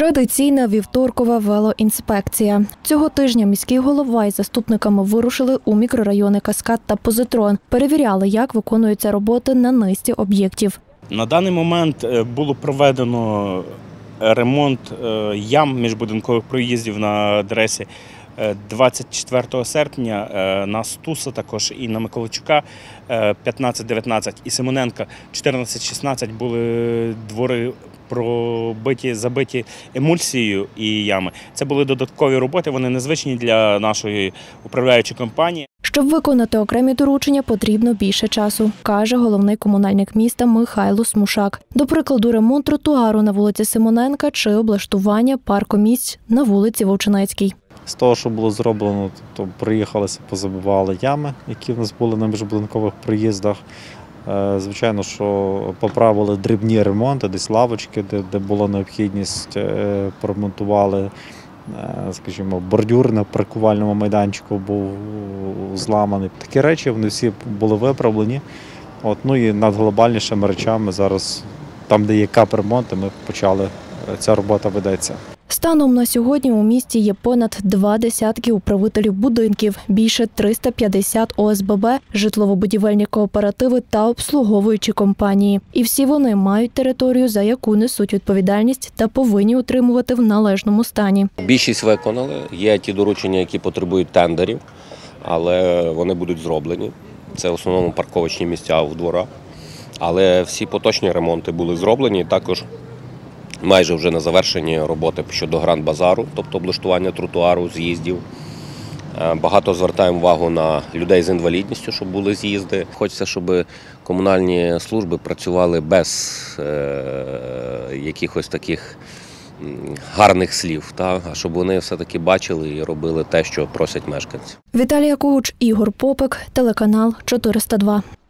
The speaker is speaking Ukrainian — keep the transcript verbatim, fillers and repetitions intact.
Традиційна вівторкова велоінспекція. Цього тижня міський голова із заступниками вирушили у мікрорайони Каскад та Позитрон. Перевіряли, як виконуються роботи на низці об'єктів. На даний момент було проведено ремонт ям міжбудинкових проїздів на адресі двадцять четвертого серпня на Стуса також і на Миколайчука п'ятнадцять дев'ятнадцять і Симоненка чотирнадцять шістнадцять були двори пробиті, забиті емульсією і ями. Це були додаткові роботи, вони незвичні для нашої управляючої компанії. Щоб виконати окремі доручення, потрібно більше часу, каже головний комунальник міста Михайло Смушак. До прикладу, ремонт тротуару на вулиці Симоненка чи облаштування паркомісць на вулиці Вовчинецькій. З того, що було зроблено, то приїхалися, позабивали ями, які в нас були на міжбудинкових проїздах. Звичайно, що поправили дрібні ремонти, десь лавочки, де, де була необхідність, поремонтували, скажімо, бордюр на паркувальному майданчику був зламаний. Такі речі, вони всі були виправлені. От, ну і над глобальнішими речами зараз, там, де є капремонти, ми почали, ця робота ведеться. Станом на сьогодні у місті є понад два десятки управителів будинків, більше триста п'ятдесят о ес бе бе, житлово-будівельні кооперативи та обслуговуючі компанії. І всі вони мають територію, за яку несуть відповідальність та повинні утримувати в належному стані. Більшість виконали. Є ті доручення, які потребують тендерів, але вони будуть зроблені. Це в основному парковочні місця в дворах. Але всі поточні ремонти були зроблені, також майже вже на завершенні роботи щодо Гранд-базару, тобто облаштування тротуару, з'їздів. Багато звертаємо увагу на людей з інвалідністю, щоб були з'їзди. Хочеться, щоб комунальні служби працювали без е, якихось таких гарних слів, та? А щоб вони все-таки бачили і робили те, що просять мешканці. Віталія Когуч, Ігор Попик, телеканал чотириста два.